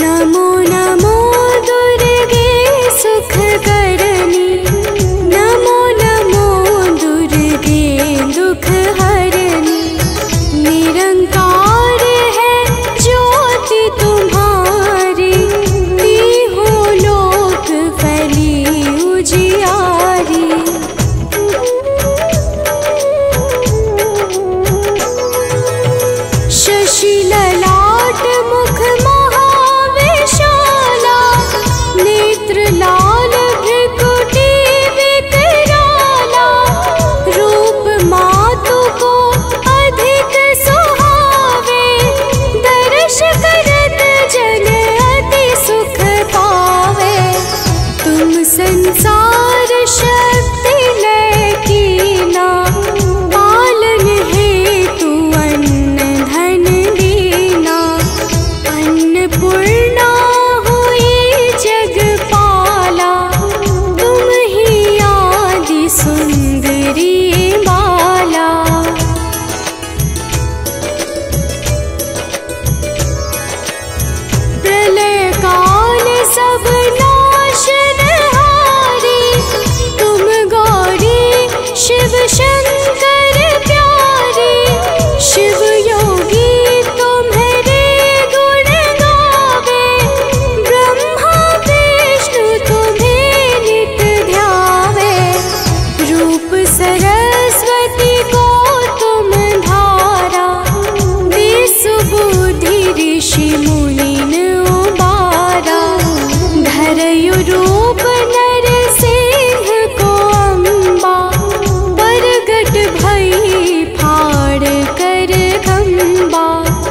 नमो नमो दुर्गे सुख करनी, नमो नमो दुर्गे दुख हरनी। निरंकार है ज्योति तुम्हारी, तीहों लोक फैली उजियारी। शशि ललाट मुख महाविशाला, नेत्र लाल भृकुटी विकराला। रूप मातु को अधिक सुहावे, दर्श करत जन अति सुख पावे। तुम संसार शक्ति लय कीना, पालन हेतु अन्न धन दीना। अन्नपूर्णा हुई जगपाला, तुम ही आदि सुंदरी बाला। प्रलय काल सब नाशनहारी, तुम गौरी शिव शंकर प्यारी। शिव योगी तुम्हारे गुण गावे, ब्रह्मा विष्णु तुम्हें नित ध्यावे। रूप सरस्वती को तुम धारा, विसुबुद्धि ऋषि मुनिन उबारा। धरयु रूप नरसिंह को अम्बा, प्रगट भई फाड़ कर खंबा।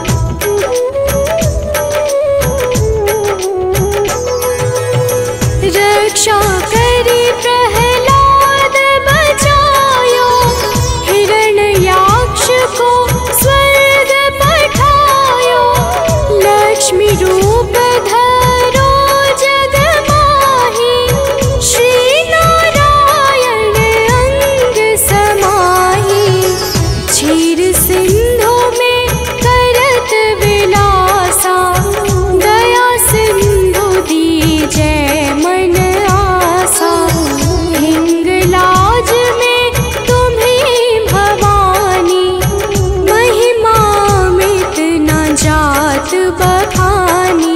रक्षा करी प्रहलाद बचायो, हिरण्याक्ष को स्वर्ग पठायो। लक्ष्मी रूप धरो जग माही, श्री नारायण अंग समाही। क्षीर सिंधु में करत विलासा, दया सिंधु दीजै मन आसा। हिंगलाज में तुम्हीं भवानी, महिमा मित न जात बखानी।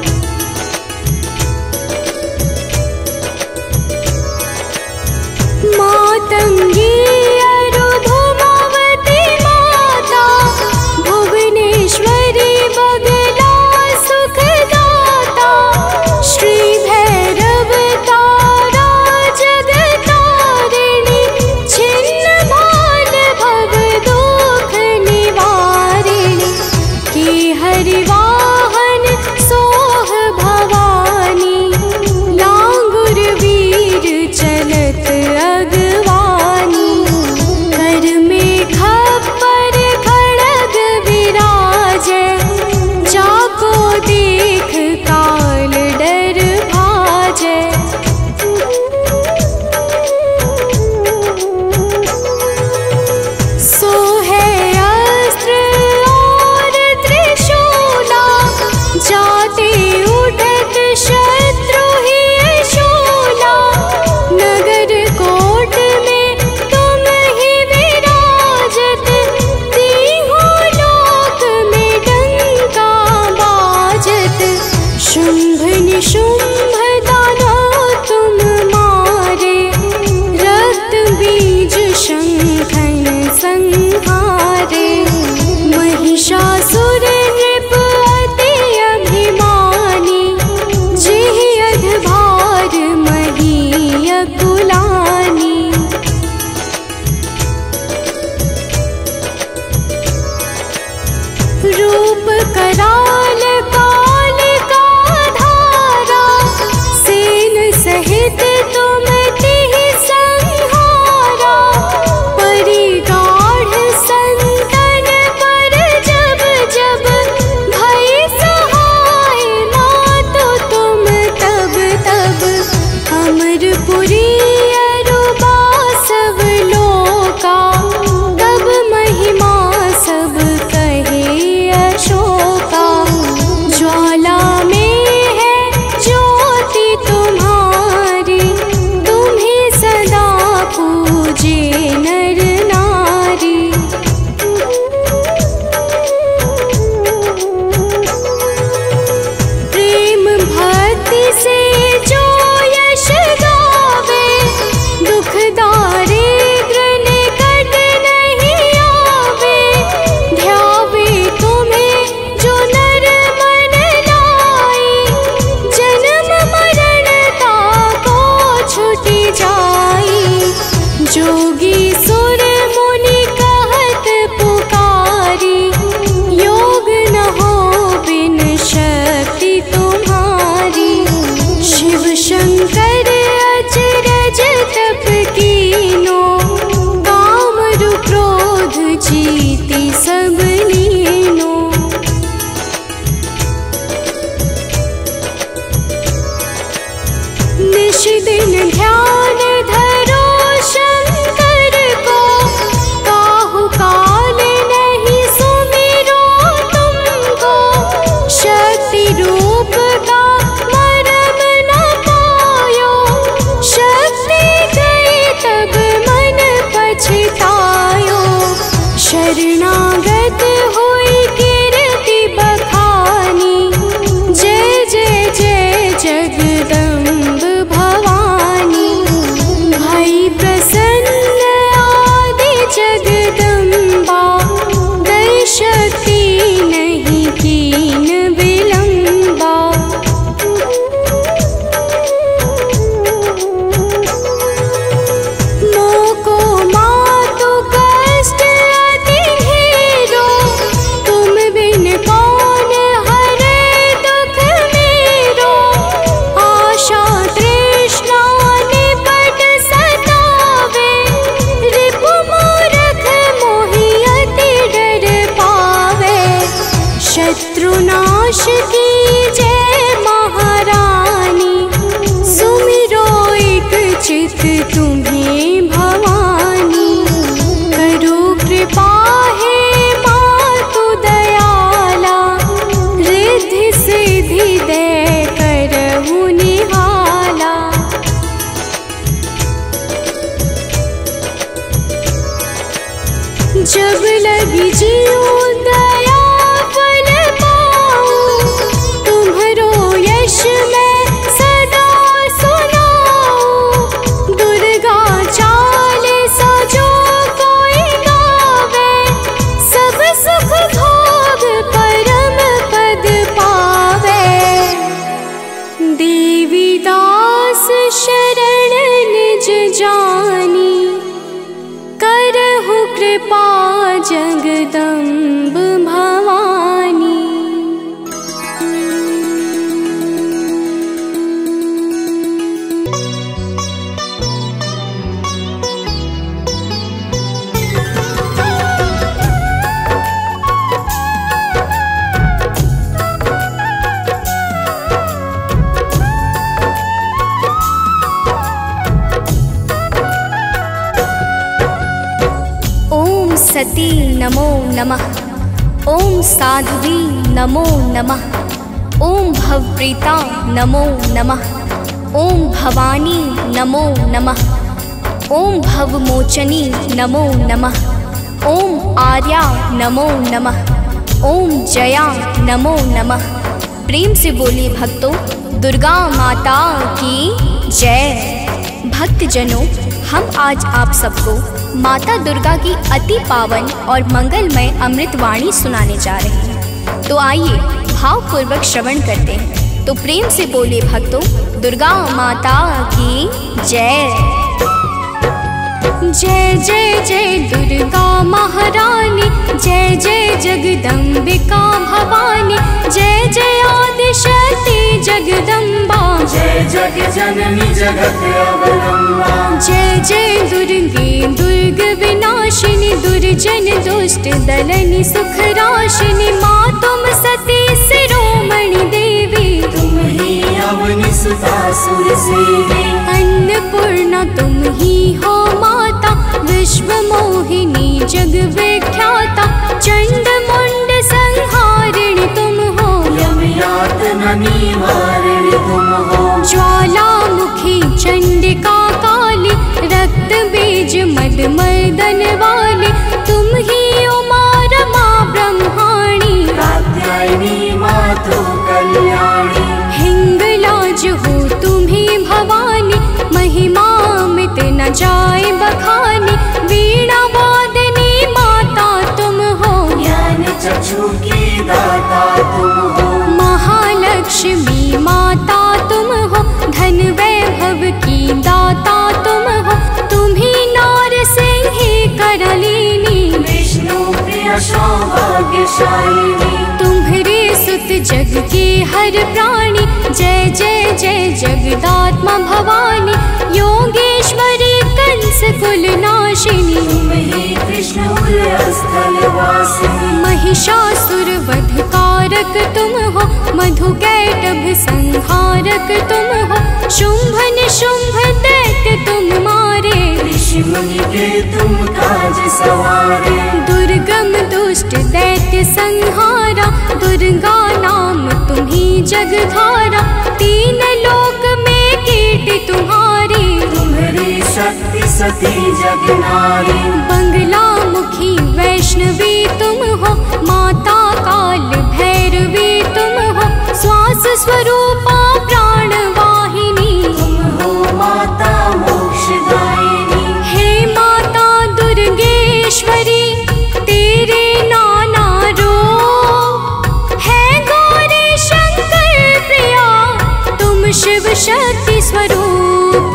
मातंगी अरुधुमावती माता, भुवनेश्वरी बगला सुखदाता। श्री भैरव तारा जगतारिणी, छिन्न भाल भव दुख निवारिणी। की हरिवाहन संतोष की जय महारानी, सुमिरो एक चित तुम्हें भवानी। करो कृपा हे मातु दयाला, रिद्धि सिद्धि दे करहु निहाला। जब लगी जीऊँ दया फल पाऊँ, तुम्हरो यश मैं सदा सुनाऊँ। दुर्गा चालीसा जो कोई गावे, सब सुख भोग परम पद पावे। देवी दास शरण निज जानी, करहु कृपा जगदम्ब भवानी। सती नमो नमः, ओम साध्वी नमो नमः, ओम भवप्रीता नमो नमः, ओम भवानी नमो नमः, ओम भवमोचनी नमो नमः, ओम आर्या नमो नमः, ओम जया नमो नमः। प्रेम से बोलिए भक्तों, दुर्गा माता की जय। भक्तजनों, हम आज आप सबको माता दुर्गा की अति पावन और मंगलमय अमृतवाणी सुनाने जा रहे हैं। तो आइए भावपूर्वक श्रवण करते हैं। तो प्रेम से बोलिए भक्तों, दुर्गा माता की जय। जय जय जय दुर्गा महारानी, जय जय जगदम्बिका भवानी, जय जय आदिशक्ति जगदम्बा, जय जग जननी जगत अवलंबा। जय जय दुर्गे दुर्ग विनाशिनी, दुर्जन दुष्ट दलनी सुख राशिनी। माँ तुम सती शिरोमणि देवी, तुम ही अवनि सुता सुर सेवी। अन्नपूर्णा तुम ही हो माता, विश्व मोहिनी जग विख्याता। चंड मुंड संहारिणी तुम हो, यम यातना निवारिणी तुम हो। ज्वालामुखी चंडिका काली, रक्त बीज मद मर्दन वाली। तुम ही उमा रमा ब्रह्माणी, कात्यायनी मातु कल्याणी। हिंगलाज हो तुम्ही भवानी, महिमा मिट न जाए बखानी। वीणा वादनी माता तुम हो, ज्ञान चक्षु की दाता तुम हो। महालक्ष्मी माता तुम हो, धन वैभव की दाता तुम हो। तुम्ही नार सिंही करलिनी, विष्णु प्रिय सौभाग्यशालिनी। तुम्हरे सुत जग के हर प्राणी, जय जय जय जगदात्मा भवानी। योगेश्वरी कंस कुल नाशिनी, तुम ही कृष्ण स्थल वासिनी। महिषासुर वध कारक तुम हो, मधु कैटभ संहारक तुम हो। शुंभ निशुंभ दैत्य तुम मारे, ऋषि मुनि के तुम काज सवारे। दुर्गम दुष्ट दैत्य संहारा, दुर्गा नाम तुम्ही जगधारा। तीन लोक में कीर्ति तुम्हारी, तुम्हारी शक्ति सती जग नारी। बंगला मुखी वैष्णवी तुम हो, माता काल भैरवी तुम हो। श्वास स्वरूपा प्राण वाहिनी, तुम हो माता मोक्षदायिनी। हे माता दुर्गेश्वरी, तेरे नाना रूप है गौरी शंकर प्रिया। तुम शिव शक्ति स्वरूप।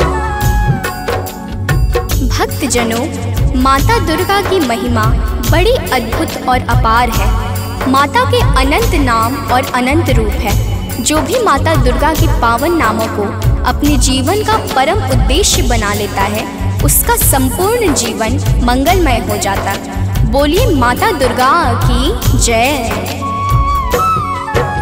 भक्तजनों, माता दुर्गा की महिमा बड़ी अद्भुत और अपार है। माता के अनंत नाम और अनंत रूप है। जो भी माता दुर्गा के पावन नामों को अपने जीवन का परम उद्देश्य बना लेता है, उसका संपूर्ण जीवन मंगलमय हो जाता। बोलिए माता दुर्गा की जय।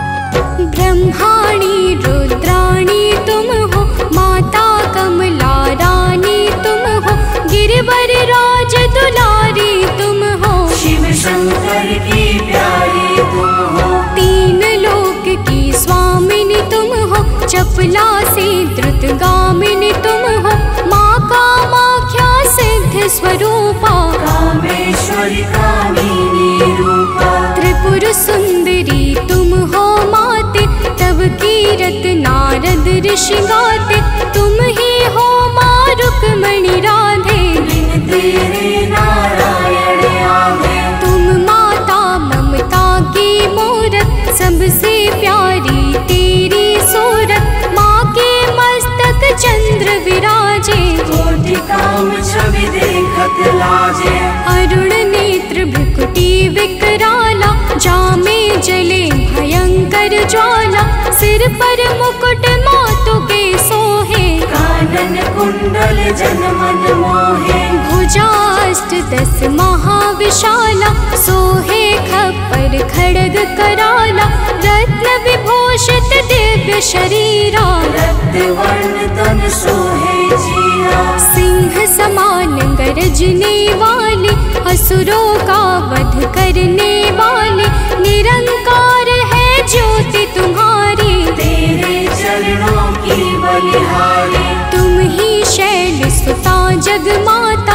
ब्रह्माणी रुद्राणी तुम हो, माता कमला रानी तुम हो, गिरिवर राज दुलारी तुम हो, शिव शंकर की प्यारी तुम हो, तीन लोक की स्वामिनी तुम हो, चपला से द्रुतगामिनी तुम हो, माँ कामाख्या सिद्ध स्वरूपा, कामेश्वरी कामिनी रूपा, त्रिपुर सुंदरी तुम हो माते, तब कीरत नारद ऋषि गाते, तुम ही हो माँ रुक्मणी राधे, बिन तेरे नारायण आगे, तुम माता ममता की मूरत, सबसे प्यारी तेरी सूरत, माँ के मस्तक चंद्र विराजे, कोटि काम छवि देखत लाजे, अरुण नेत्र भ्रुकुटी विकराला, जामे जले भयंकर ज्वाला, सिर पर मुकुट मातु के सोहे, कानन कुंडल जनमन मोहे, भुजाष्ट 10 महाविशाला, सोहे खप्पर खड्ग कराला, रत्न विभूषित दिव्य शरीरा, रक्त वर्ण तन सोहे जीरा, सिंह समान गरजने वाले, असुरों का वध करने वाले, निरंकार है ज्योति तुम्हारी, तेरे चरणों की बलिहारी, तुम ही शैल सुता जग माता,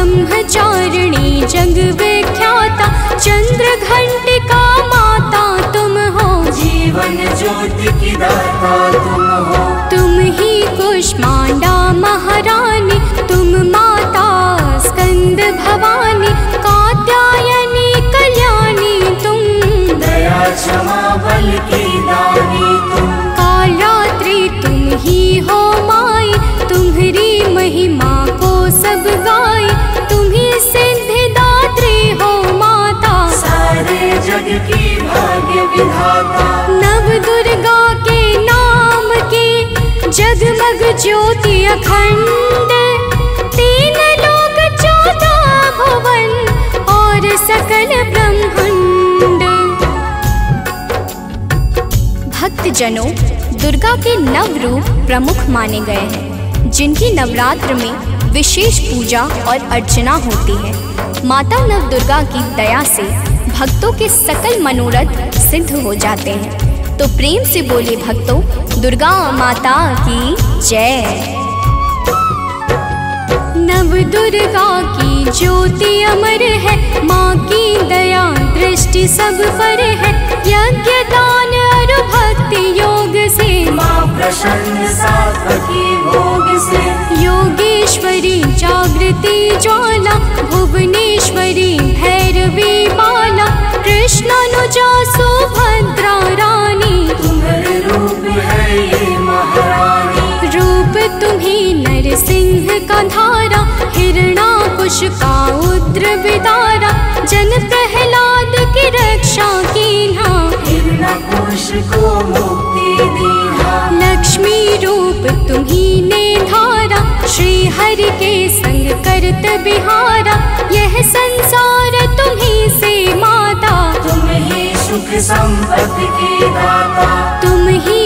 ब्रह्मचारिणी जग विख्याता, चंद्र घंटिका माता तुम हो, जीवन ज्योति की दाता तुम हो, तुम ही कुष्मांडा महारानी, तुम माता स्कंद भवानी, कात्यायनी कल्याणी तुम, दया क्षमा बल की दानी तुम, कालरात्रि तुम ही हो माई, तुम्हारी महिमा को सब गाए, तुम ही सिद्धिदात्री हो माता, सारे जग की भाग्य विधाता, नव दुर्गा के नाम की जगमग ज्योति अखंड, 3 लोक 14 भुवन और सकल ब्रह्मांड। भक्तजनों, दुर्गा के नव रूप प्रमुख माने गए हैं, जिनकी नवरात्र में विशेष पूजा और अर्चना होती है। माता नव दुर्गा की दया से भक्तों के सकल मनोरथ सिद्ध हो जाते हैं। तो प्रेम से बोले भक्तों, दुर्गा माता की जय। नव दुर्गा की ज्योति अमर है, माँ की दया दृष्टि सब पर है, यज्ञ दान और भक्ति योग से, माँ प्रसन्न सात्वकी भोग से, योगेश्वरी जागृति ज्वाला, भुवनेश्वरी भैरवी बाला, कृष्णानुजा सुभद्रा रानी, तुम्हारे रूप है ये महारानी, रूप तुम्ही नरसिंह का धारा, हिरणाकुश का उग्र विदारा, जन प्रहलाद की रक्षा कीन्हा, हिरण्यकुश को मुक्ति दीहा, लक्ष्मी रूप तुम्ही ने धारा, श्री हरि के संग करत बिहारा, यह संसार तुम्ही से माता, तुम ही सुख संपत्ति की दाता, तुम ही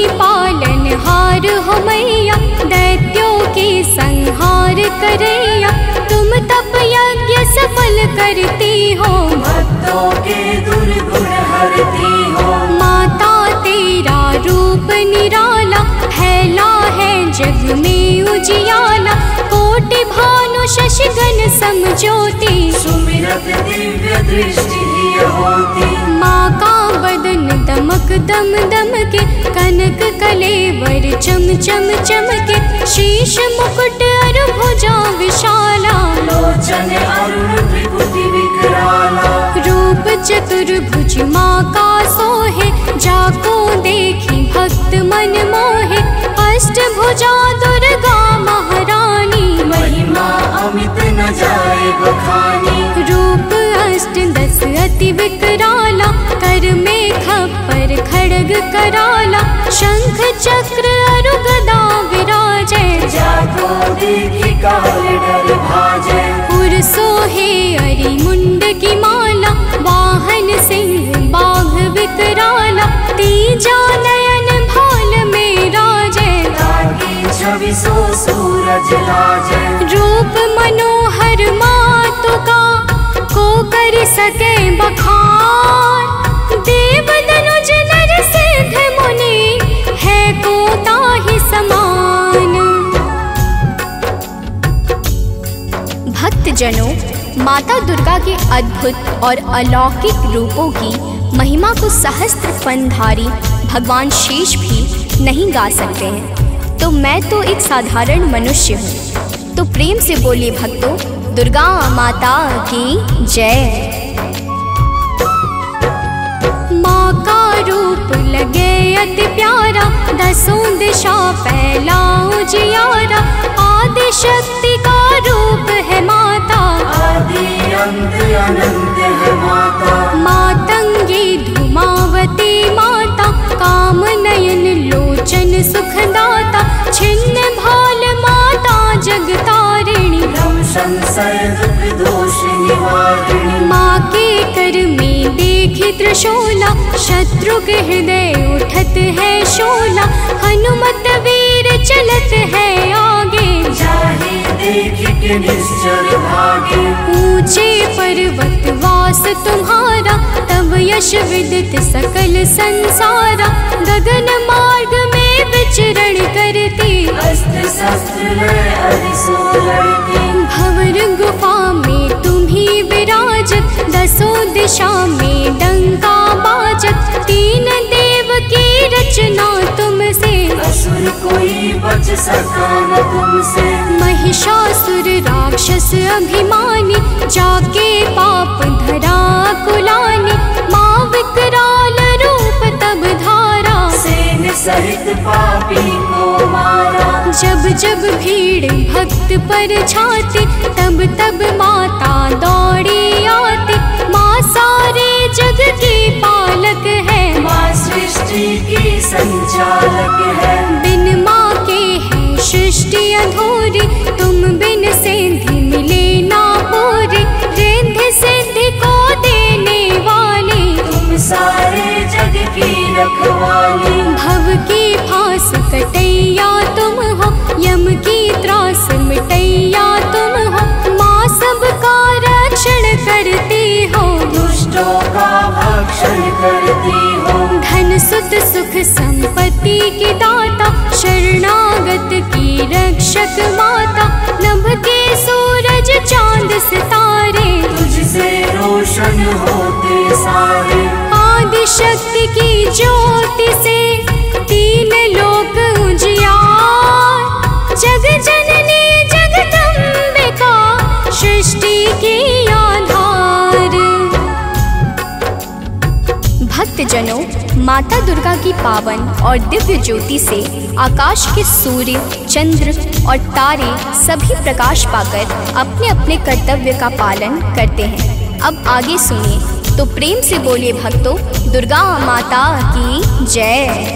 पालनहार हो मैया, दैत्यों के संहार करैया, तुम तप यज्ञ सफल करती हो, भक्तों के दुर्गुण हरती हो, माता तेरा रूप निराला, फैला है जग में उजियाला, कोटि भानु शशिगण समज्योति, सुमिरत दिव्य दृष्टि ही होती, माँ का बदन दमक दम दम के, कनक कलेवर चम चम चमके, शीश मुकुट और भुजा विशाला, लोचन अरुण त्रिपुटी विकराला, रूप चतुर्भुज माँ का सोहे, जाको देखी भक्त मन मोहे, अष्टभुजा दुर्गा महारानी, महिमा अमित न जाए बखानी, रूप 8-10 अति विकराला, कर में खप्पर खड्ग कराला, शंख चक्र और गदा विराजे, जाको देखी काल डर भाजे, पुर सोहे अरि मुंड की माला, वाहन सिंह बाघ विकराला, तीजा नयन अरिसो सूरज लाजै। रूप मनोहर मातु का को कर सके बखान। देव दनुज नर सिद्ध मुनि है को ताहि समान। भक्तजनों, माता दुर्गा के अद्भुत और अलौकिक रूपों की महिमा को सहस्त्र फनधारी भगवान शेष भी नहीं गा सकते हैं। तो मैं तो एक साधारण मनुष्य हूँ। तो प्रेम से बोलिए भक्तों, दुर्गा माता की जय। माँ का रूप लगे अति प्यारा, दसों दिशा फैला उजियारा। आदि शक्ति का रूप है माता, आदि अंत अनंत है माता। मातंगी धूमावती माता, काम नयन लोचन सुखदाता। छिन्न भाल माता जगतारिणी, भ्रम संशय दुख दोष निवारिणी। माँ के कर में देखी त्रिशूला, शत्रु के हृदय उठत है शोला। हनुमत वीर चलत है आगे, जाहि देख के निश्चर भागे। ऊंचे पर्वत वास तुम्हारा, तब यश विदित सकल संसारा। गगन मार्ग में विचरण करती, अस्त्र शस्त्र लय अरिसो लड़ती। भंवर गुफा में तुम्ही विराजत, दसों दिशा में डंका बाजत। तीन देव की रचना तुमसे, असुर कोई बच सका न तुमसे। महिषासुर राक्षस अभिमानी, जाके पाप धरा कुलानी। माँ विकराल रूप तब धारा, सेन सहित पापी को मारा। जब जब भीड़ भक्त पर छाती, तब तब माता दौड़ी आती। माँ सारे जग की पालक है, माँ सृष्टि की संचालक है। बिन माँ के है सृष्टि अधूरी, तुम बिन सिद्धि मिले ना पूरी। रिद्धि सिद्धि को देने वाली, तुम सारे जग की रखवाली। भव की फांस कटैया तुम हो, यम की त्रास मिटैया तुम हो। माँ सबका रक्षण करती हो, दुष्टों का भक्षण करती हो। धन सुत सुख संपत्ति की दाता, शरणागत की रक्षक माता। नभ के सूरज चांद सितारे, तुझसे रोशन होते सारे। आदि शक्ति की ज्योति से तीन लोक उजियार। जग जननी जगदम्बिका, सृष्टि की आधार। भक्तजनों, माता दुर्गा की पावन और दिव्य ज्योति से आकाश के सूर्य, चंद्र और तारे सभी प्रकाश पाकर अपने अपने कर्तव्य का पालन करते हैं। अब आगे सुनिए, तो प्रेम से बोलिए भक्तों, दुर्गा माता की जय।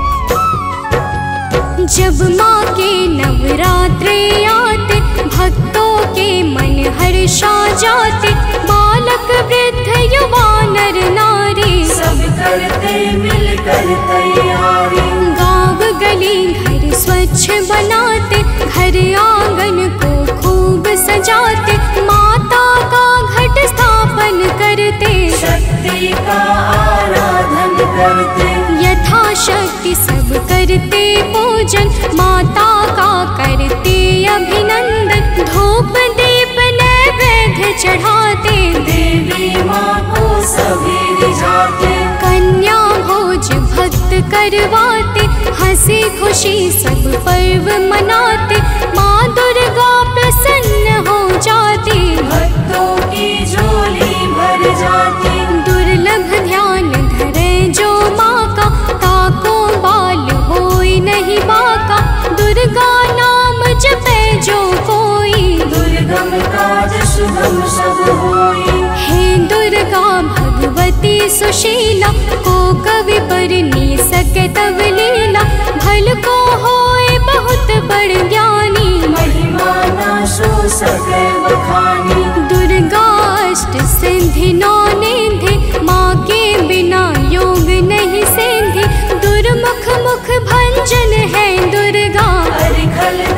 जब माँ के नवरात्रे आते, भक्तों के मन हर्षा जाते। बालक वृद्ध युवा नर नारी, सब करते मिलकर तैयारी। गाँव गली घर स्वच्छ बनाते, घर आंगन को खूब सजाते। माता का घट स्थापन करते, शक्ति का आराधन करते। यथाशक्ति सब करते पूजन, माता का करते अभिनंदन। धूप दीप नैवेद्य चढ़ाते, देवी माँ को सभी रिझाते। कन्या भोज भक्त करवाते, हंसी खुशी सब पर्व मनाते। माँ दुर्गा प्रसन्न हो जाती, भक्तों की झोली भर जाती। दुर्लभ ध्यान धरे जो माँ का, ताको बाल होई नहीं बाका। दुर्गा नाम जपे जो कोई, दुर्गम काज शुभम सब होई। हे दुर्गा भगवती सुशीला, को कवि बरनी सके तब लीला। भल को होए बहुत बड़ ज्ञानी, महिमा न सो सके बखानी। दुर्गा अष्ट सिद्धि नौ निधि, माँ के बिना योग नहीं सिद्धि। दुर्मुख मुख भंजन है दुर्गा, अरिखल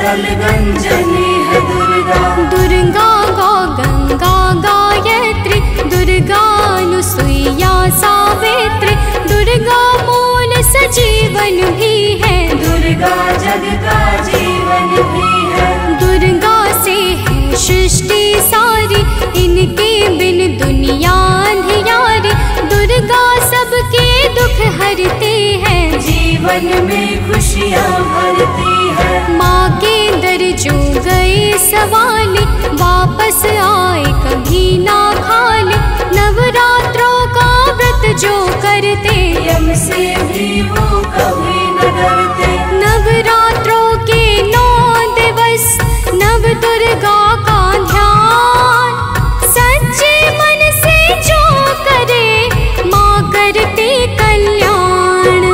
रंजनी है दुर्गा। दुर्गा गौ गंगा गायत्री, दुर्गा अनुसुईया सावित्री, दुर्गा मूल सजीवन भी है, दुर्गा जग का जीवन भी है। दुर्गा से है सृष्टि सारी, इनके बिन दुनिया अंधियारी, दुर्गा सबके दुख हरते हैं, जीवन में खुशियाँ भरती है। माँ के दर जो गए सवाले, वापस आए कभी ना खाले, नवरात्रों का व्रत जो करते, यम से भी वो कभी न डरते। नवरात्रों के 9 दिवस नव दुर्गा का ध्यान, सच्चे मन से जो करे माँ करते कल्याण।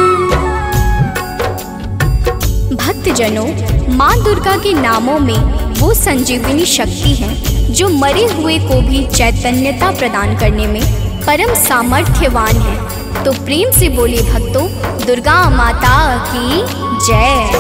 भक्तजनों, माँ दुर्गा के नामों में वो संजीवनी शक्ति है जो मरे हुए को भी चैतन्यता प्रदान करने में परम सामर्थ्यवान है। तो प्रेम से बोले भक्तों, दुर्गा माता की जय।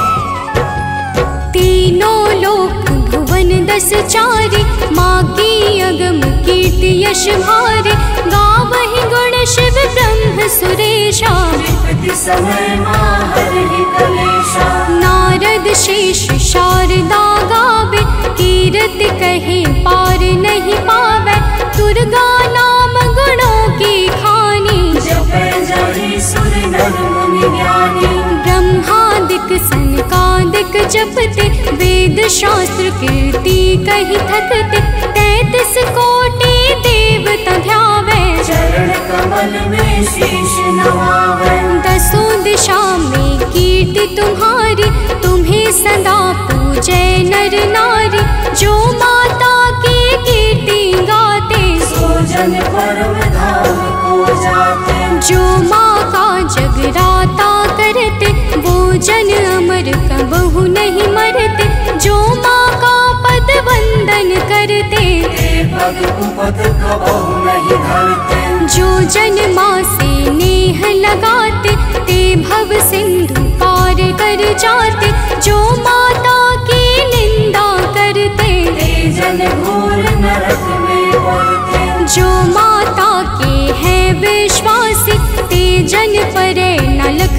तीनों लोक भुवन 10 चारी, माँ की अगम कीर्ति यश भारी, गावहि गुण शिव ब्रह्म सुरेशा, विपत्ति समय माँ हरहि कलेशा। नारद शेष शारदा गावे, कीरति कहे पार नहीं पावे, दुर्गा नाम गुणों की खानी, जपै जाहि सुर नर मुनि ज्ञानी। ब्रह्मादिक सनकादिक जपते, वेद शास्त्र कीर्ति कही थकते, 33 कोटि देवता ध्यावे, चरण कमल में शीश नवावे। 10 दिशा में कीर्ति तुम्हारी, तुम्हें सदा पूजे नर नारी, जो माता की कीर्ति गाते, सो जन परम धाम को जाते। जो माँ का जगराता करते, वो जन अमर कबहु नहीं मरते, जो माँ का पद वंदन करते, ते पग कुपथ कबहु नहीं धरते। जो जन माँ से नेह लगाते, ते भव सिंधु पार कर जाते, जो माता की निंदा करते, ते जन घोर नरक में पड़ते। जो माता के हैं विश्वासी, ते जन परे न लख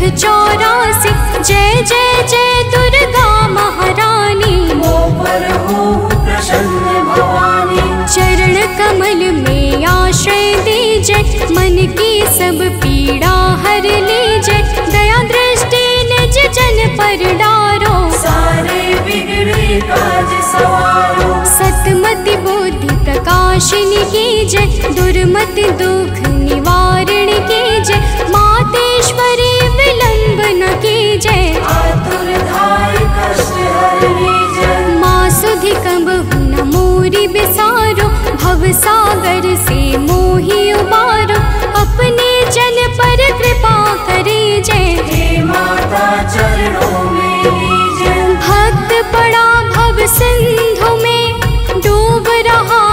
84। जय जय जय दुर्गा महारानी, वो पर हो प्रसन्न भवानी। चरण कमल में आश्रय दीजे, मन की सब पीड़ा हर लीजे, दया दृष्टि निज जन पर डारो, सारे बिगड़े काज सवारो। सतमति बुद्धि प्रकाशिनी की जय, दुर्मति दुख निवारण की जय, मातेश्वरी विलंब न की जय, आतुर धाय कष्ट हरनी जय। माँ सुधि कबहु न मोरी बिसारो, भव सागर से मोहि उबारो, अपने जन पर कृपा करी जय, हे माता चरणों में लीजय। भक्त पड़ा भव सिंधु में, डूब रहा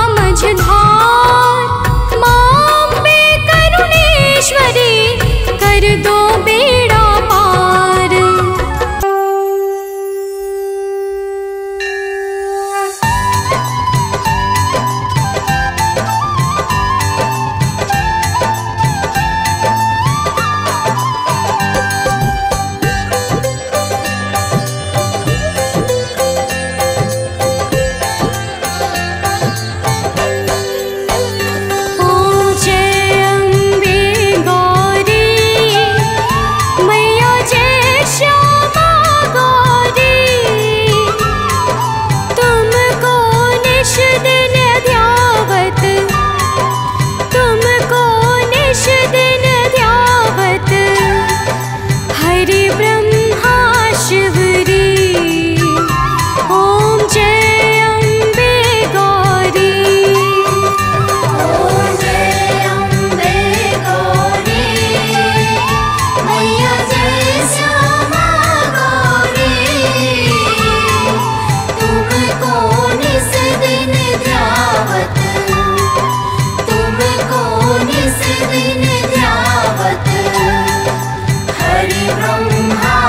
मझधार, माँ अम्बे करुणेश्वरी, कर दो बेड़ा पार। दिन ध्यावत हरि ब्रह्मा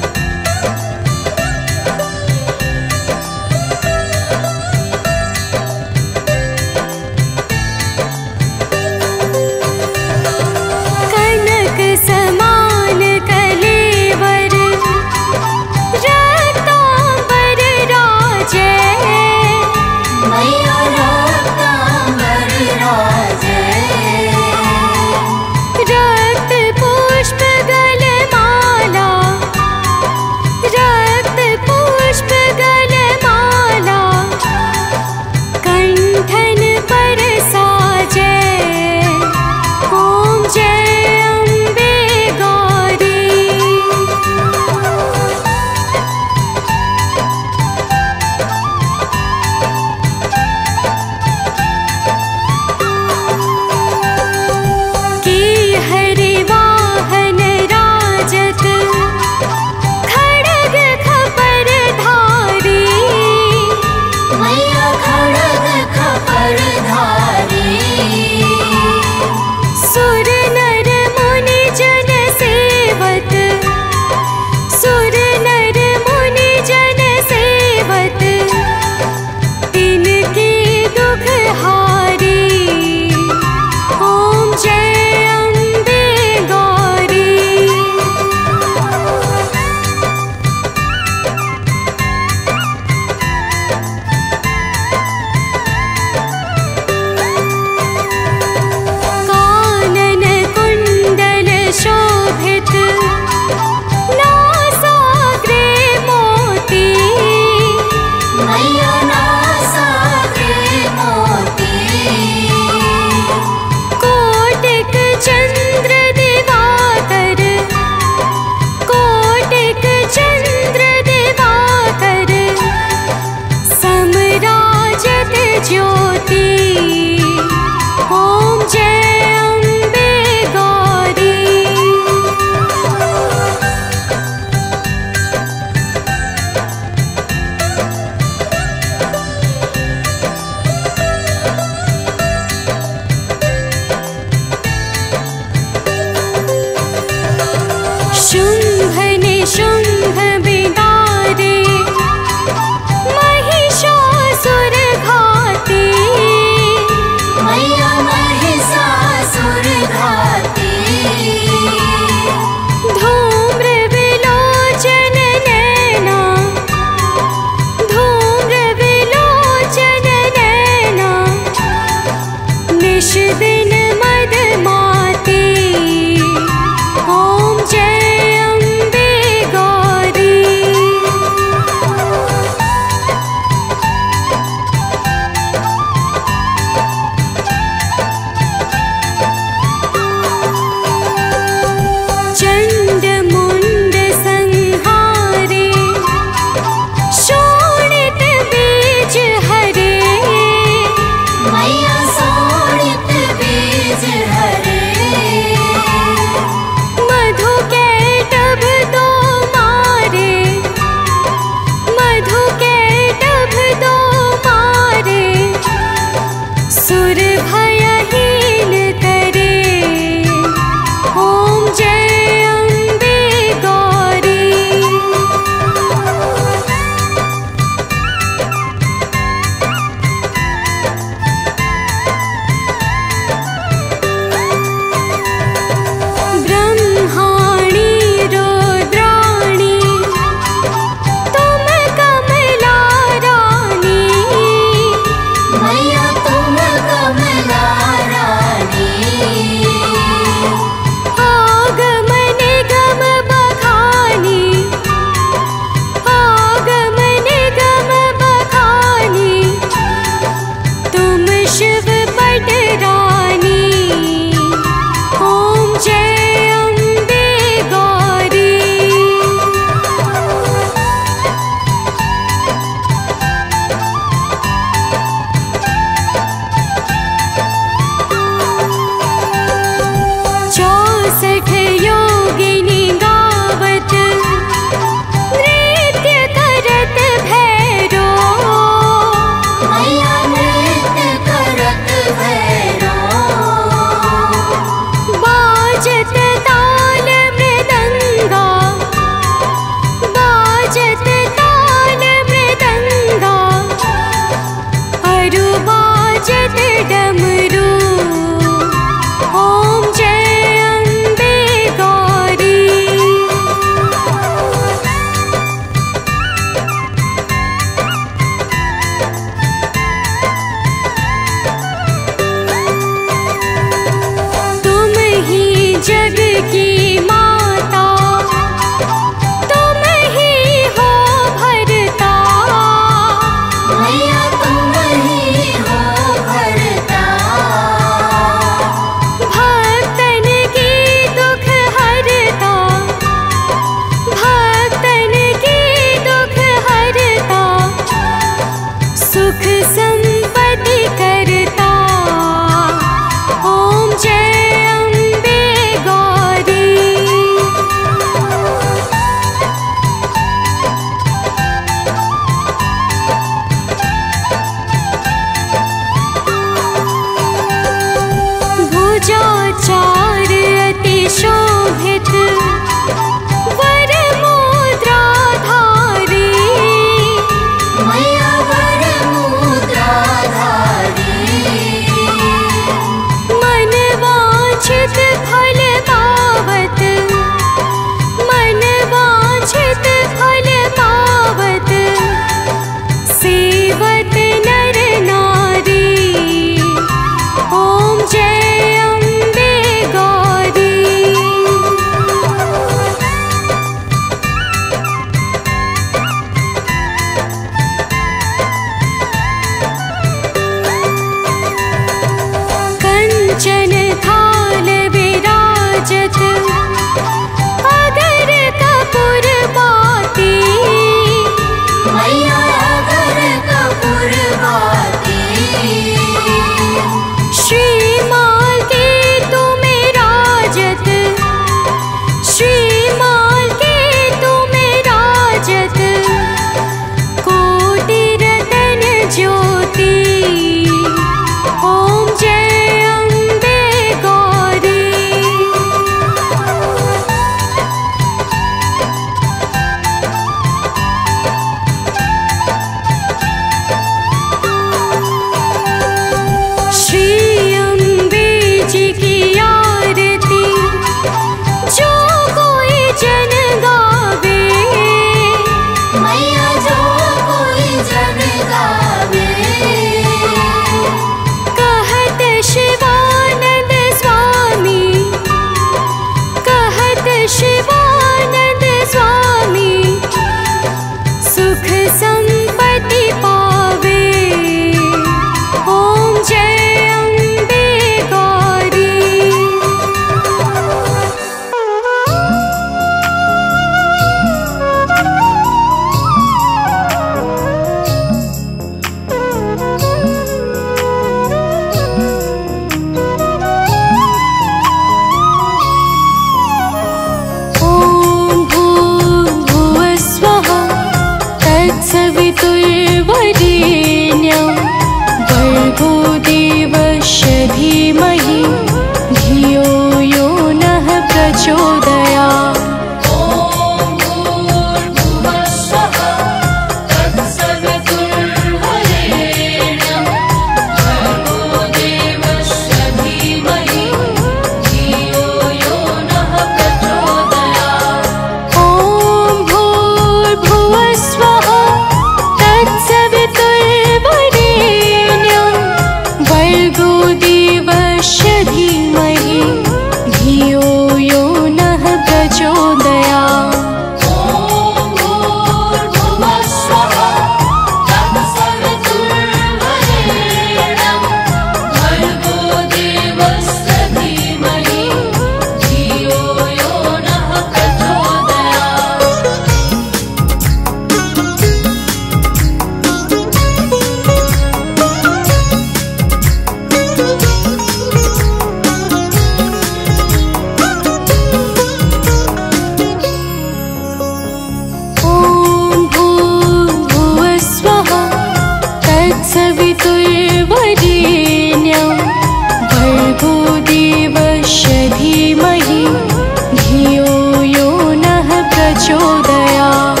प्रचोदयात्।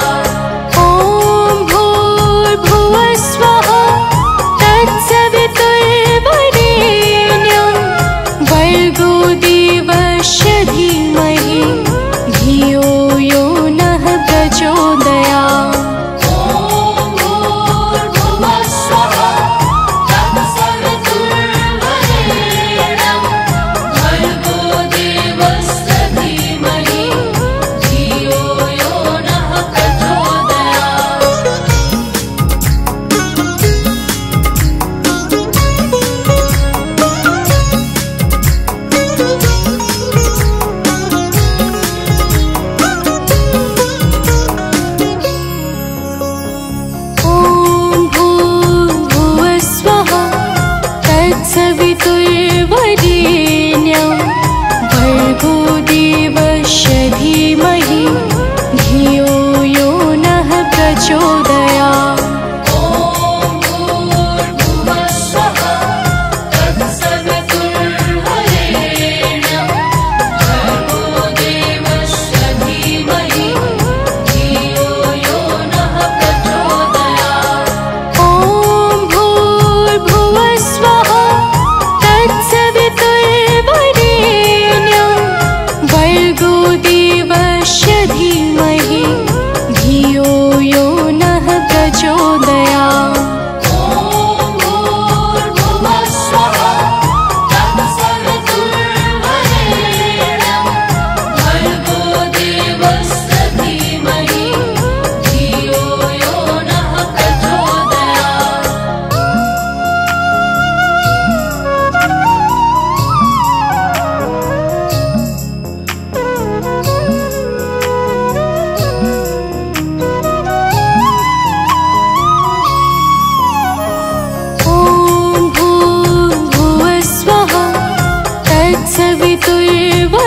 तत्सवितुर्वरेण्यं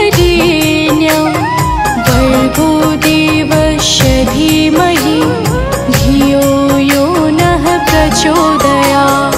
वरेण्यं भर्गो देवस्य धीमहि धियो यो नः प्रचोदयात्।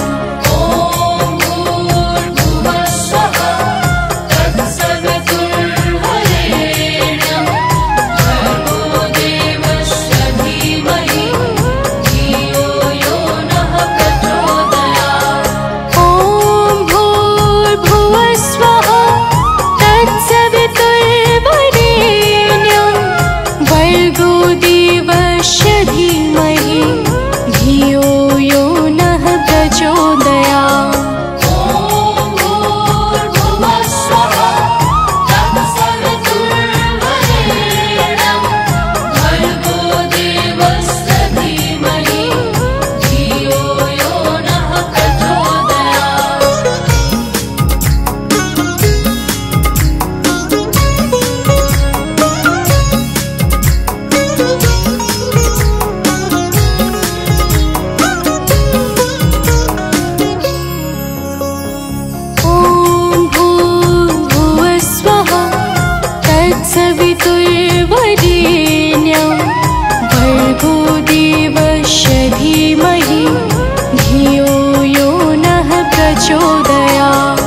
सवितुर्वरेण्यं भर्गो देवस्य धीमहि धियो यो नः प्रचोदयात्।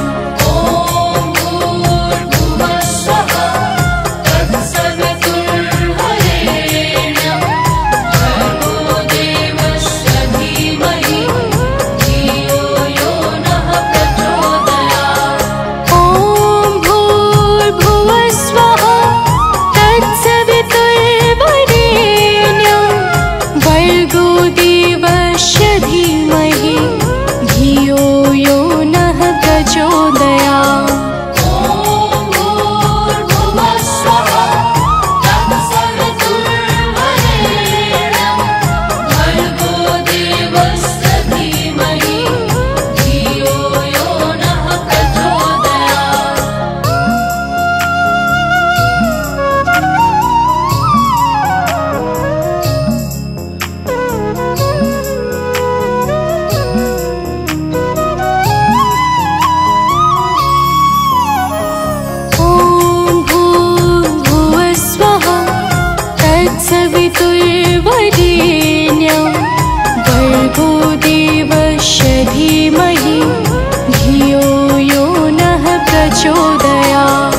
सवितुर्वरेण्यं भर्गो देवस्य धीमहि धियो यो नः प्रचोदयात्।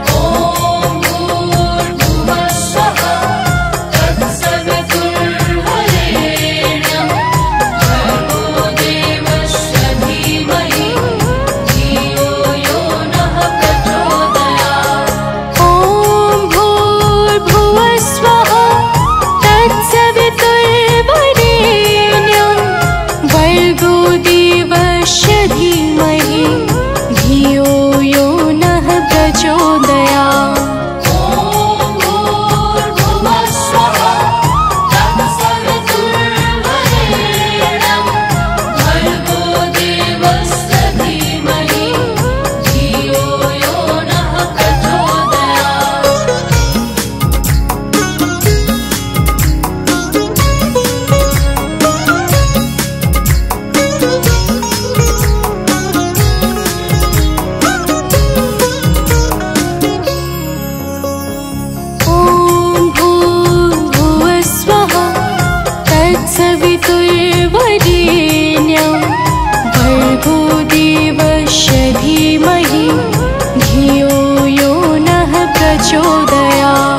सवितुर्वरेण्यं भर्गो देवस्य धीमहि धियो यो नः प्रचोदयात्।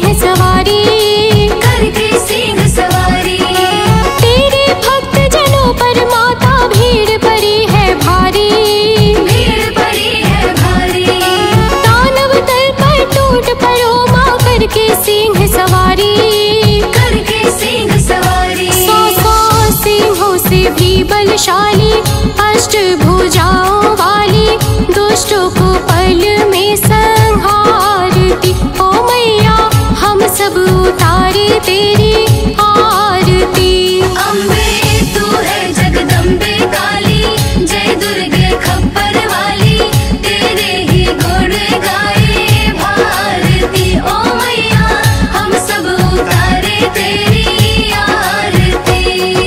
सवारी, करके सिंह सवारी। तेरे भक्त जनों पर माता भीड़ पड़ी है भारी, भीड़ पड़ी है भारी। दानव दल पर टूट पड़ो माँ, करके सिंह सवारी, करके सिंह सवारी। 100 सिंहों से भी बलशाली, अष्टभुजाओं वाली, दुष्टों को पल में संहारती। ओ मैया हम सब उतारे तेरी आरती। अम्बे तू है जगदम्बे काली, जय दुर्गे खप्पर वाली, तेरे ही गुण गाए भारती। ओ मैया हम सब उतारे तेरी आरती।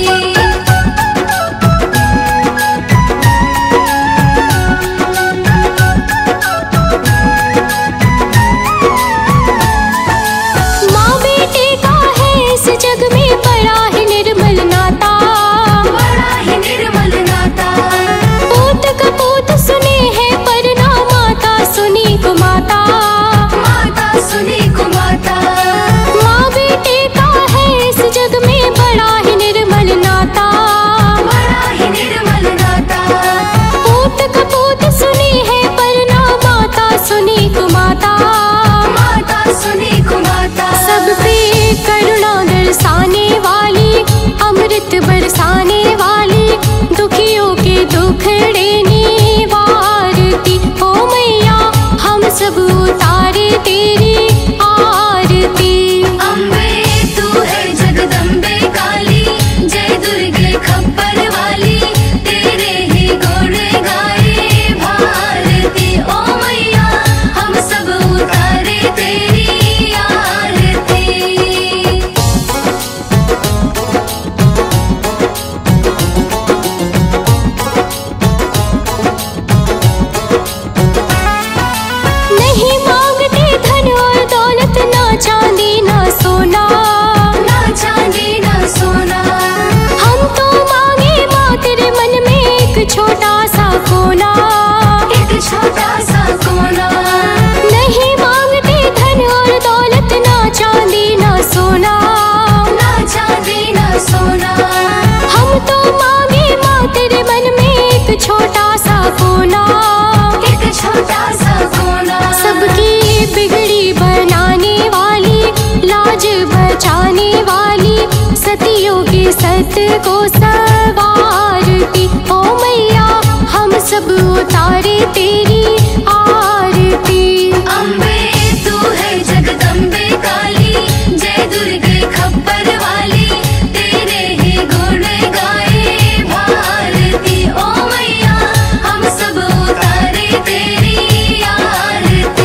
माँ बेटे का है इस जग में बड़ा ही निर्मल नाता, बड़ा ही निर्मल नाता। पूत कपूत सुने हैं पर ना माता सुनी को माता। माता सुनी को माता। माँ बेटे का है इस जग में बड़ा ही निर्मल नाता, बड़ा ही निर्मल नाता। पूत कपूत सुनी है पर ना माता सुनी को माता। माता सुनी को माता। सब पे करुणा दर्शाने वाली, अमृत बरसाने वाली, दुखियों के दुखड़े निवारती। ओ मैया हम सब उतारे तेरी आरती। अम्बे तू है जगदम्बे काली, जय दुर्गे खप्पर वाली, तेरे ही गुण गाए भारती। ओ मैया हम सब उतारे तेरी आरती। नहीं मांगते धन और दौलत, ना चांदी ना सोना, ना चांदी ना सोना। हम तो मांगे माँ तेरे मन में एक छोटा सा कोना। एक छोटा सा कोना। नहीं मांगते धन और दौलत, ना चांदी ना सोना, ना चांदी ना सोना। हम तो मांगे माँ तेरे मन में एक छोटा सा कोना। एक छोटा सा कोना। सबकी बिगड़ी बनाने वाली, लाज बचाने वाली, सतियों के सत को सवारती। ओ मैया हम सब उतारे तेरी आरती। अम्बे तू है जगदम्बे काली, जय दुर्गे खप्पर वाली, तेरे ही गुण गाए भारती। ओ मैया हम सब उतारे तेरी आरती।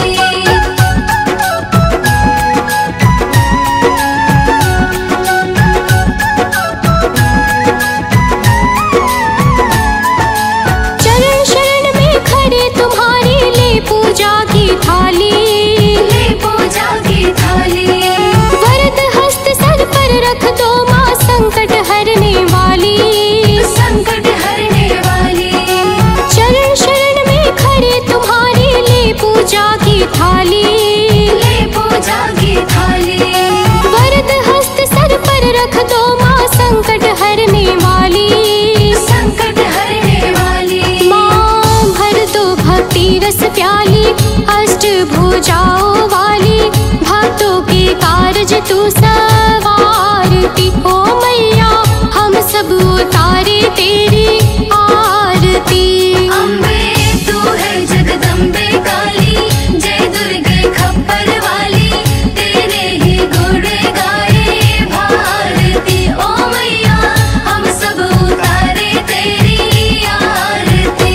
चरण शरण में खड़े तुम्हारी, ले पूजा की थाली, ले पूजा की थाली। वरद हस्त सर पर रख दो माँ, संकट हरने वाली। संकट हरने वाली। चरण शरण में खड़े तुम्हारी, ले पूजा की थाली, ले पूजा की थाली। वरद हस्त सर पर रख दो माँ, संकट हरने वाली। संकट हरने वाली। माँ भर दो भक्ति रस प्याली, अष्टभुजाओं वाली, भक्तों के कारज तू सवारती। ओ मैया हम सब उतारे तेरी आरती। अम्बे तू है जगदम्बे काली, जय दुर्गे खप्पर वाली, तेरे ही गुण गाए भारती। ओ मैया हम सब उतारे तेरी आरती।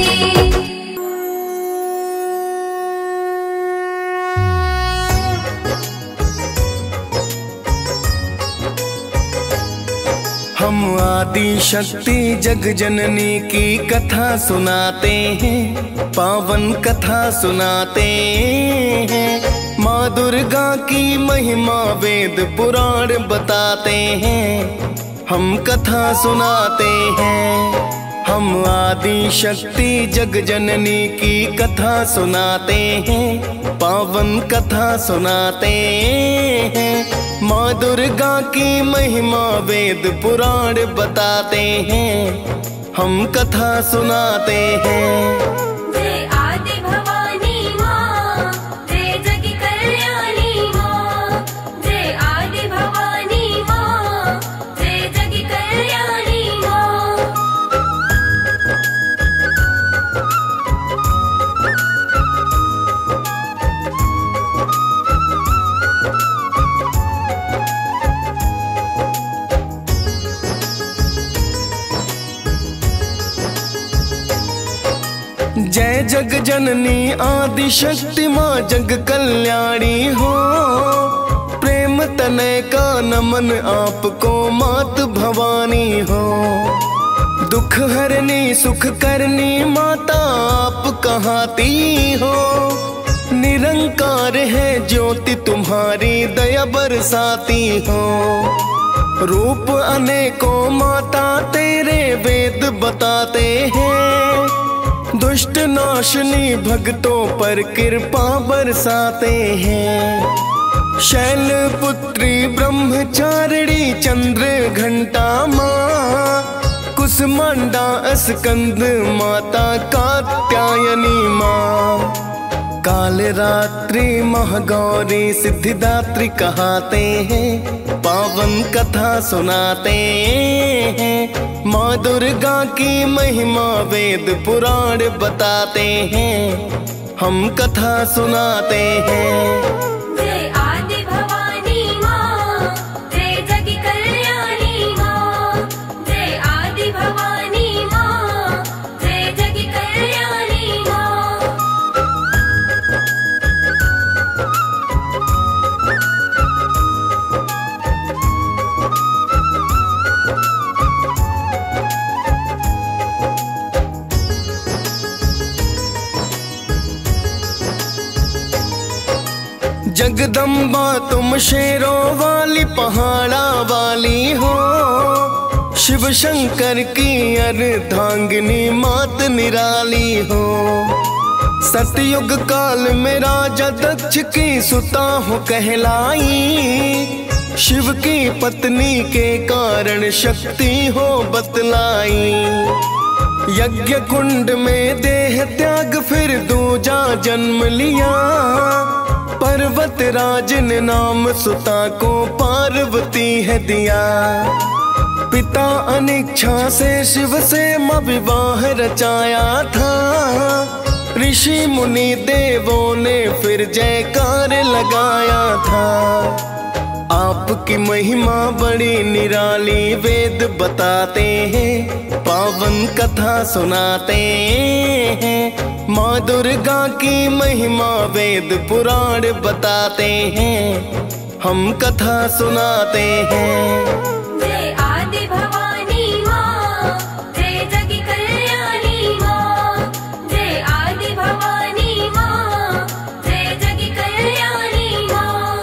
हम आदि शक्ति जग जननी की कथा सुनाते हैं, पावन कथा सुनाते हैं। माँ दुर्गा की महिमा वेद पुराण बताते हैं, हम कथा सुनाते हैं। हम आदि शक्ति जग जननी की कथा सुनाते हैं, पावन कथा सुनाते हैं। माँ दुर्गा की महिमा वेद पुराण बताते हैं, हम कथा सुनाते हैं। जय आदि भवानी माँ, जय जग कल्याणी माँ। जय आदि भवानी माँ, जय जग कल्याणी माँ। जय जग जननी आदि शक्ति माँ जग कल्याणी हो। प्रेम तनय का नमन आपको मात भवानी हो। दुख हरनी सुख करनी माता आप कहाती हो। निरंकार है ज्योति तुम्हारी दया बरसाती हो। रूप अनेकों माता तेरे वेद बताते हैं। दुष्ट नाशनी भक्तों पर कृपा बरसाते हैं। शैल पुत्री ब्रह्मचारिणी चंद्र घंटा माँ। कुसमांडा स्कंद माता कात्यायनी माँ। काल रात्रि महागौरी सिद्धिदात्री कहाते हैं, पावन कथा सुनाते हैं। माँ दुर्गा की महिमा वेद पुराण बताते हैं, हम कथा सुनाते हैं। जय आदि भवानी माँ, जय जग कल्याणी माँ। जय आदि भवानी माँ, जय जग कल्याणी माँ। जगदम्बा तुम शेरों वाली पहाड़ा वाली हो। शिव शंकर की अर्धांगिनी मात निराली हो। सतयुग काल में राजा दक्ष की सुता हो कहलाई। शिव की पत्नी के कारण शक्ति हो बतलाई। यज्ञ कुंड में देह त्याग फिर दूजा जन्म लिया। पर्वत राज ने नाम सुता को पार्वती है दिया। पिता अनिच्छा से शिव से मां विवाह रचाया था। ऋषि मुनि देवों ने फिर जयकार लगाया था। आपकी महिमा बड़ी निराली वेद बताते हैं, पावन कथा सुनाते हैं। माँ दुर्गा की महिमा वेद पुराण बताते हैं, हम कथा सुनाते हैं। जय आदि भवानी माँ, जय जग कल्याणी माँ। जय आदि भवानी माँ, जय जग कल्याणी माँ।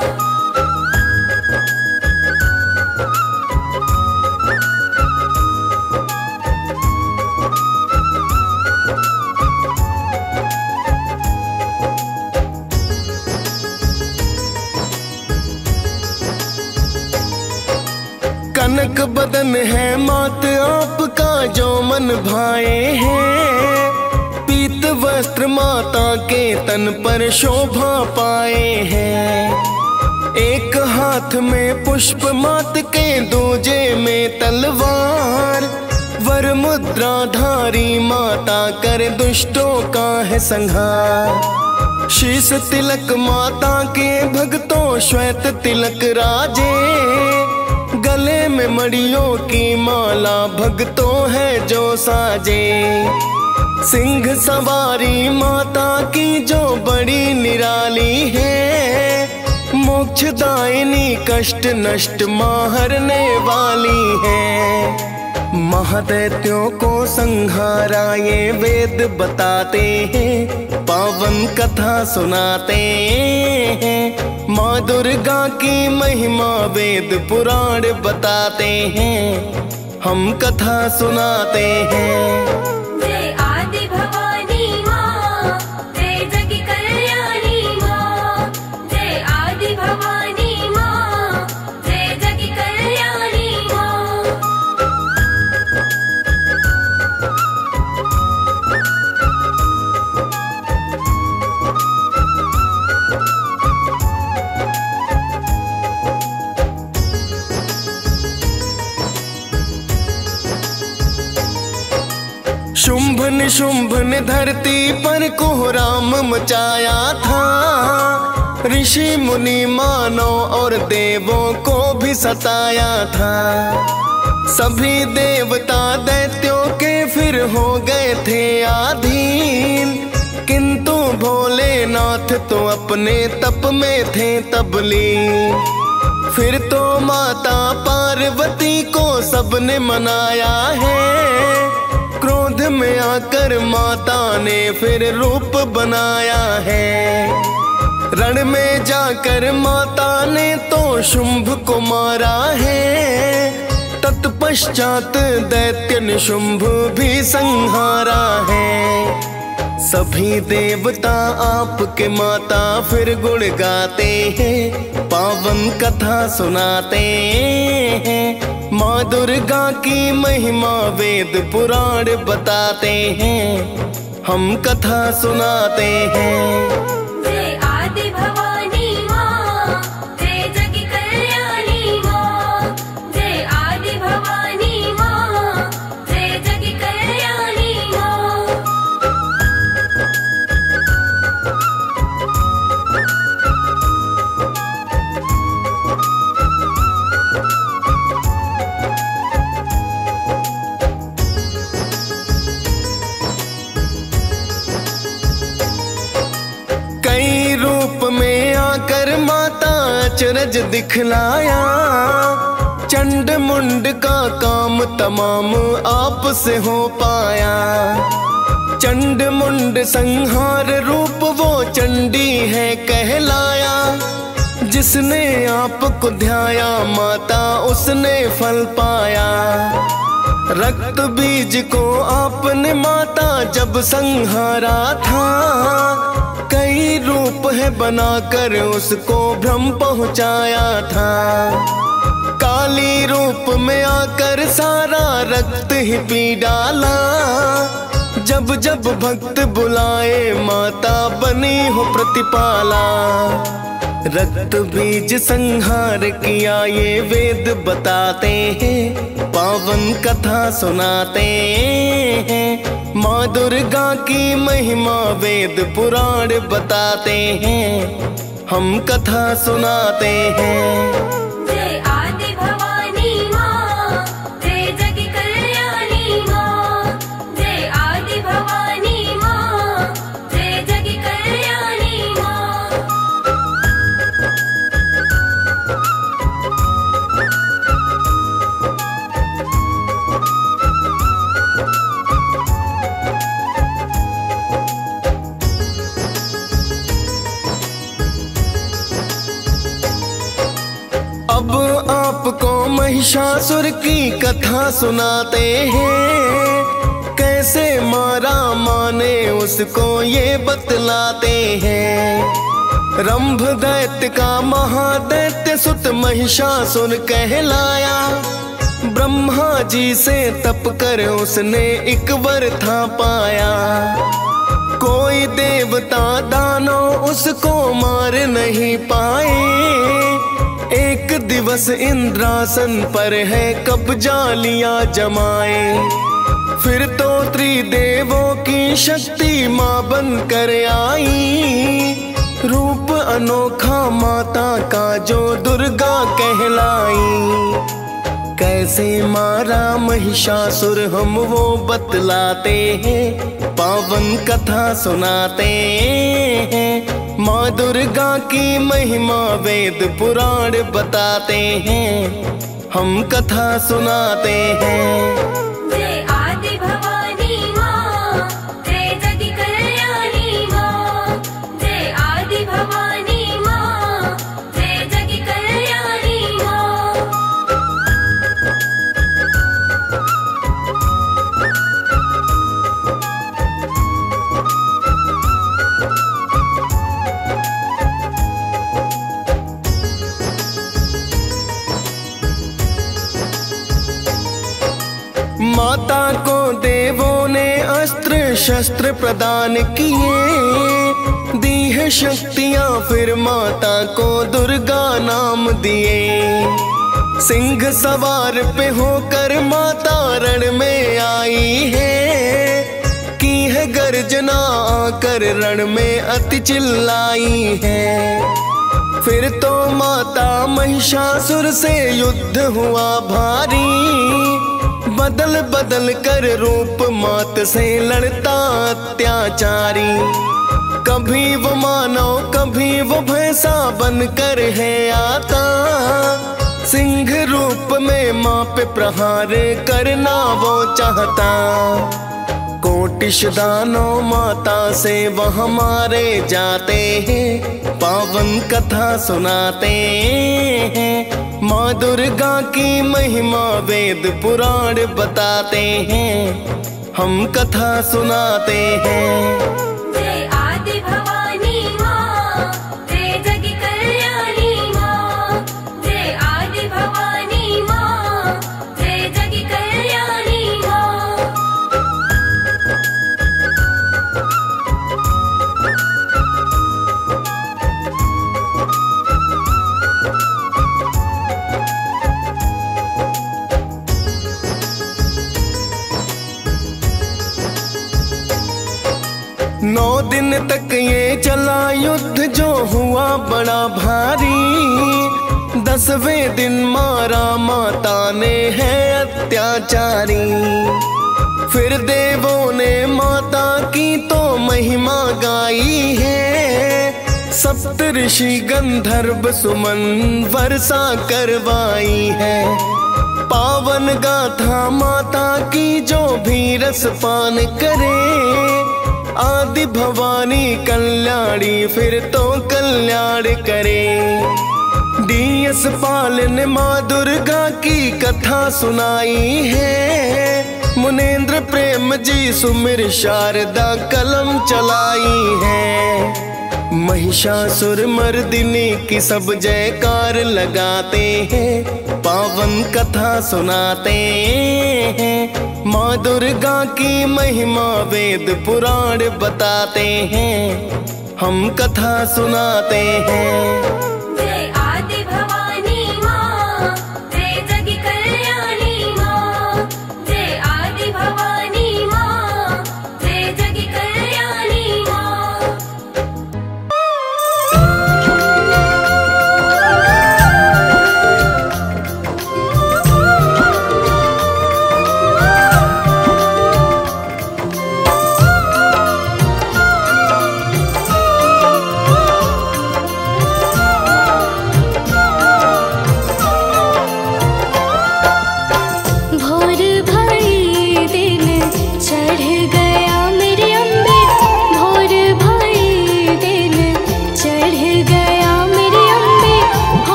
कनक बदन है मात आपका जो मन भाए हैं। पीत वस्त्र माता के तन पर शोभा पाए हैं। एक हाथ में पुष्प मात के दूजे में तलवार। वर मुद्रा धारी माता कर दुष्टों का है संहार। शीश तिलक माता के भक्तों श्वेत तिलक राजे। गले में मड़ियों की माला भक्तों है जो साजे। सिंह सवारी माता की जो बड़ी निराली है। मोक्षदायिनी कष्ट नष्ट मारने वाली है। महादैत्यों को संहारा ये वेद बताते हैं, पावन कथा सुनाते हैं। माँ दुर्गा की महिमा वेद पुराण बताते हैं, हम कथा सुनाते हैं। जय आदि भवानी माँ, जय जग कल्याणी माँ, जय आदि भवानी माँ, जय जग कल्याणी माँ। शुंभ निशुंभ ने धरती पर कोहराम मचाया था, ऋषि मुनि मानव और देवों को भी सताया था। सभी देवता दैत्यों के फिर हो गए थे अधीन, किंतु भोलेनाथ तो अपने तप में थे तबलीन। फिर तो माता पार्वती को सबने मनाया है, क्रोध में आकर माता ने फिर रूप बनाया है। रण में जाकर माता ने तो शुंभ को मारा है, तत्पश्चात दैत्य निशुंभ भी संहारा है। सभी देवता आपके माता फिर गुण गाते हैं, पावन कथा सुनाते हैं। माँ दुर्गा की महिमा वेद पुराण बताते हैं, हम कथा सुनाते हैं। जय आदि भवानी माँ, जय जग कल्याणी माँ, जय आदि भवानी माँ, जय जग कल्याणी माँ। कई रूप में आकर माता अचरज दिखलाया, चंड मुंड का काम तमाम आप से हो पाया। चंड मुंड संहार रूप वो चंडी है कहलाया, जिसने आपको ध्याया माता उसने फल पाया। रक्त बीज को आपने माता जब संहारा था, कई रूप है बनाकर उसको भ्रम पहुंचाया था। काली रूप में आकर सारा रक्त ही पी डाला, जब जब भक्त बुलाए माता बनी हो प्रतिपाला। रक्त बीज संहार किया ये वेद बताते हैं, पावन कथा सुनाते हैं। माँ दुर्गा की महिमा वेद पुराण बताते हैं, हम कथा सुनाते हैं। जय आदि भवानी माँ, जय जग कल्याणी माँ, जय आदि भवानी माँ, जय जग कल्याणी माँ। अब आपको महिषासुर की कथा सुनाते हैं, कैसे मारा माने उसको ये बतलाते हैं। रंभ दैत्य का महादैत्य सुत महिषासुर कहलाया, ब्रह्मा जी से तप कर उसने एक वर था पाया। कोई देवता दानव उसको मार नहीं पाए, एक दिवस इंद्रासन पर है कब्जा लिया जमाए। फिर तो त्रिदेवों की शक्ति माँ बन कर आई, रूप अनोखा माता का जो दुर्गा कहलाई। कैसे मारा महिषासुर हम वो बतलाते हैं, पावन कथा सुनाते हैं। माँ दुर्गा की महिमा वेद पुराण बताते हैं, हम कथा सुनाते हैं। जय आदि भवानी माँ, जय जग कल्याणी माँ, जय आदि भवानी माँ, जय जग कल्याणी माँ। माता को देवों ने अस्त्र शस्त्र प्रदान किए, दी है शक्तियां फिर माता को दुर्गा नाम दिए। सिंह सवार पे होकर माता रण में आई है, की है गर्जना आकर रण में अति चिल्लाई है। फिर तो माता महिषासुर से युद्ध हुआ भारी, बदल बदल कर रूप मात से लड़ता अत्याचारी। कभी वो मानव कभी वो भैंसा बनकर है आता, सिंह रूप में माँ पे प्रहार करना वो चाहता। कोटिश दानव माता से वह मारे जाते हैं, पावन कथा सुनाते हैं। माँ दुर्गा की महिमा वेद पुराण बताते हैं, हम कथा सुनाते हैं। जय आदि भवानी माँ, जय जग कल्याणी माँ। जय आदि भवानी माँ, जय जग कल्याणी माँ। नौ दिन तक ये चला युद्ध जो हुआ बड़ा भारी, 10वें दिन मारा माता ने है अत्याचारी। फिर देवों ने माता की तो महिमा गाई है, सप्त ऋषि गंधर्व सुमन वर्षा करवाई है। पावन गाथा माता की जो भी रसपान करे, आदि भवानी कल्याणी फिर तो कल्याण करे। डीएस पाल ने माँ दुर्गा की कथा सुनाई है, मुनेन्द्र प्रेम जी सुमिर शारदा कलम चलाई है। महिषासुर मर्दिनी की सब जयकार लगाते हैं, पावन कथा सुनाते हैं। माँ दुर्गा की महिमा वेद पुराण बताते हैं, हम कथा सुनाते हैं। जय आदि भवानी माँ, जय जग कल्याणी माँ। जय आदि भवानी माँ, जय जग कल्याणी माँ।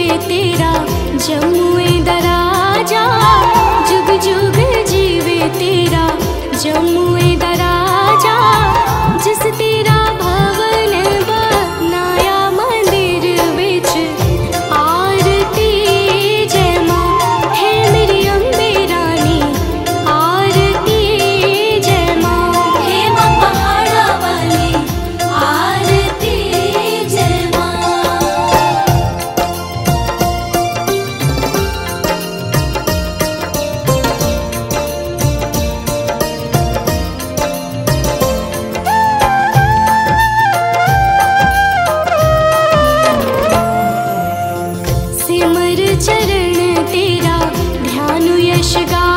तेरा जमुए दराजा, जुग जुग जीवे तेरा जमुए दराजा। जिस तेरा भवन बनाया मंदिर विच आरती जय माँ, है मेरी अम्बे रानी आरती जय माँ, हे माँ पहाड़ा वाली आरती जय माँ। सिमर चरण तेरा ध्यान यश गा,